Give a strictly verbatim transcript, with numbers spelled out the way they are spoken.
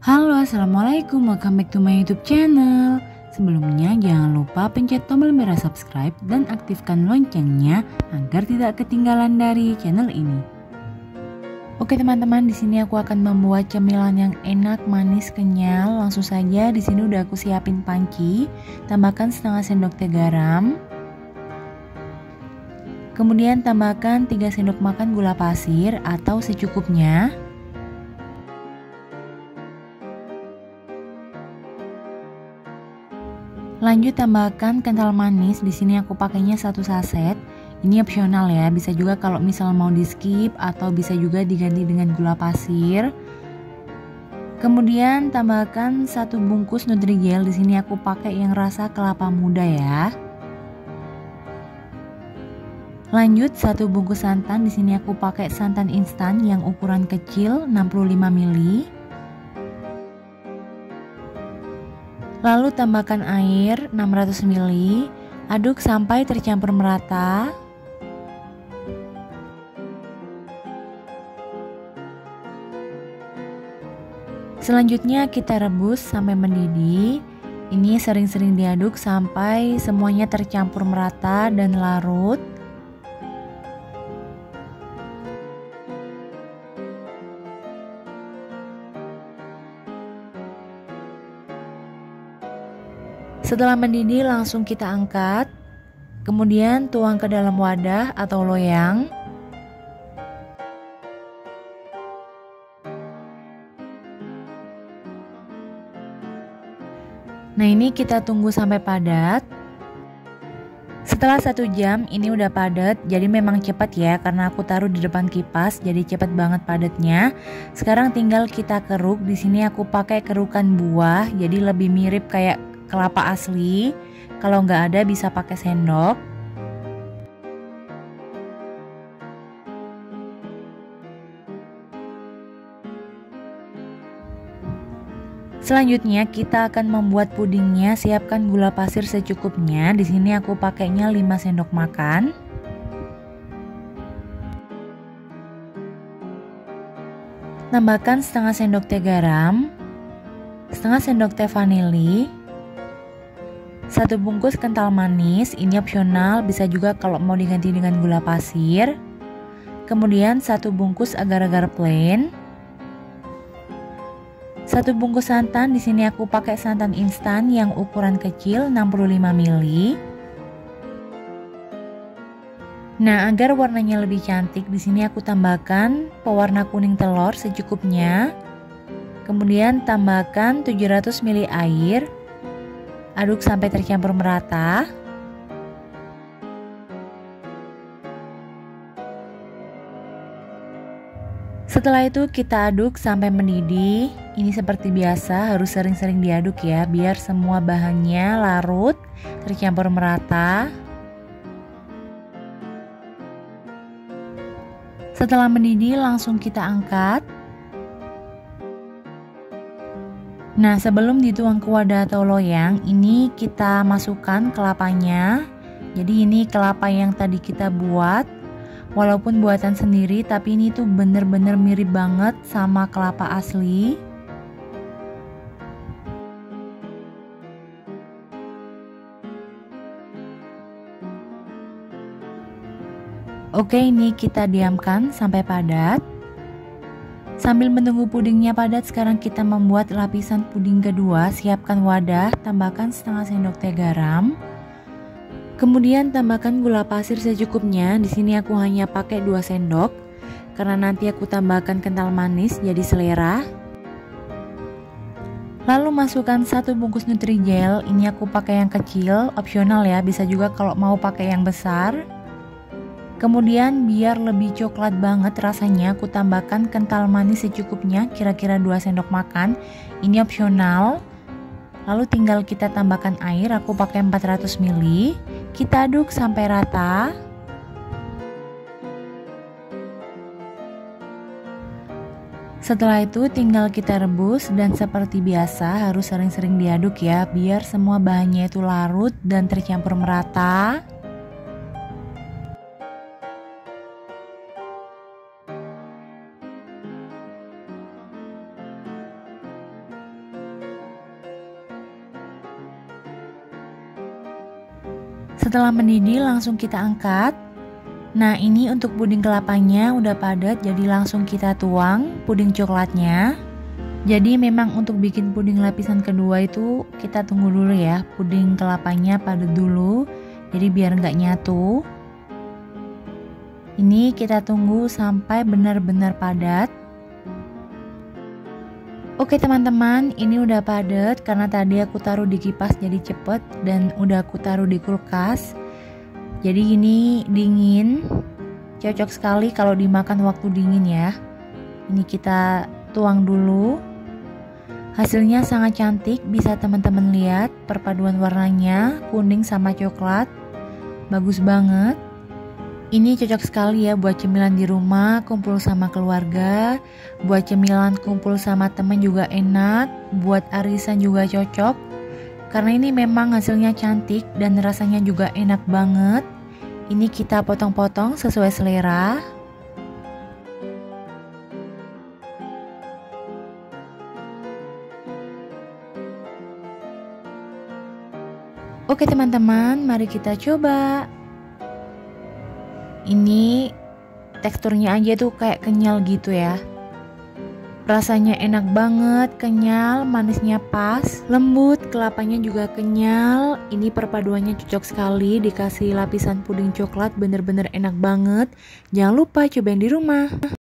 Halo, assalamualaikum, welcome back to my YouTube channel. Sebelumnya jangan lupa pencet tombol merah subscribe dan aktifkan loncengnya agar tidak ketinggalan dari channel ini. Oke teman-teman, di sini aku akan membuat cemilan yang enak, manis, kenyal. Langsung saja, di sini udah aku siapin panci. Tambahkan setengah sendok teh garam. Kemudian tambahkan tiga sendok makan gula pasir atau secukupnya. Lanjut tambahkan kental manis. Di sini aku pakainya satu saset. Ini opsional ya, bisa juga kalau misal mau di skip atau bisa juga diganti dengan gula pasir. Kemudian tambahkan satu bungkus Nutrijel. Di sini aku pakai yang rasa kelapa muda ya. Lanjut satu bungkus santan. Di sini aku pakai santan instan yang ukuran kecil enam puluh lima mililiter. Lalu tambahkan air enam ratus mililiter, aduk sampai tercampur merata. Selanjutnya kita rebus sampai mendidih. Ini sering-sering diaduk sampai semuanya tercampur merata dan larut. Setelah mendidih langsung kita angkat. Kemudian tuang ke dalam wadah atau loyang. Nah, ini kita tunggu sampai padat. Setelah satu jam ini udah padat, jadi memang cepat ya karena aku taruh di depan kipas, jadi cepat banget padatnya. Sekarang tinggal kita keruk. Di sini aku pakai kerukan buah, jadi lebih mirip kayak kelapa asli. Kalau nggak ada bisa pakai sendok. Selanjutnya kita akan membuat pudingnya. Siapkan gula pasir secukupnya. Di sini aku pakainya lima sendok makan. Tambahkan setengah sendok teh garam, setengah sendok teh vanili, satu bungkus kental manis, ini opsional, bisa juga kalau mau diganti dengan gula pasir. Kemudian satu bungkus agar-agar plain. Satu bungkus santan, di sini aku pakai santan instan yang ukuran kecil enam puluh lima mililiter. Nah, agar warnanya lebih cantik, di sini aku tambahkan pewarna kuning telur secukupnya. Kemudian tambahkan tujuh ratus mililiter air. Aduk sampai tercampur merata. Setelah itu kita aduk sampai mendidih. Ini seperti biasa harus sering-sering diaduk ya, biar semua bahannya larut, tercampur merata. Setelah mendidih langsung kita angkat. Nah, sebelum dituang ke wadah atau loyang, ini kita masukkan kelapanya. Jadi ini kelapa yang tadi kita buat. Walaupun buatan sendiri, tapi ini tuh bener-bener mirip banget sama kelapa asli. Oke, ini kita diamkan sampai padat. Sambil menunggu pudingnya padat, sekarang kita membuat lapisan puding kedua. Siapkan wadah, tambahkan setengah sendok teh garam. Kemudian tambahkan gula pasir secukupnya. Di sini aku hanya pakai dua sendok karena nanti aku tambahkan kental manis jadi selera. Lalu masukkan satu bungkus Nutrijel. Ini aku pakai yang kecil, opsional ya, bisa juga kalau mau pakai yang besar. Kemudian biar lebih coklat banget rasanya, aku tambahkan kental manis secukupnya, kira-kira dua sendok makan. Ini opsional. Lalu tinggal kita tambahkan air, aku pakai empat ratus mililiter. Kita aduk sampai rata. Setelah itu tinggal kita rebus dan seperti biasa harus sering-sering diaduk ya, biar semua bahannya itu larut dan tercampur merata. Setelah mendidih langsung kita angkat. Nah, ini untuk puding kelapanya udah padat, jadi langsung kita tuang puding coklatnya. Jadi memang untuk bikin puding lapisan kedua itu kita tunggu dulu ya, puding kelapanya padat dulu, jadi biar nggak nyatu. Ini kita tunggu sampai benar-benar padat. Oke teman-teman, ini udah padat karena tadi aku taruh di kipas jadi cepet, dan udah aku taruh di kulkas. Jadi ini dingin, cocok sekali kalau dimakan waktu dingin ya. Ini kita tuang dulu. Hasilnya sangat cantik, bisa teman-teman lihat perpaduan warnanya kuning sama coklat. Bagus banget. Ini cocok sekali ya buat cemilan di rumah, kumpul sama keluarga. Buat cemilan kumpul sama temen juga enak, buat arisan juga cocok. Karena ini memang hasilnya cantik dan rasanya juga enak banget. Ini kita potong-potong sesuai selera. Oke teman-teman, mari kita coba. Ini teksturnya aja tuh kayak kenyal gitu ya. Rasanya enak banget, kenyal, manisnya pas, lembut, kelapanya juga kenyal. Ini perpaduannya cocok sekali, dikasih lapisan puding coklat bener-bener enak banget. Jangan lupa cobain di rumah.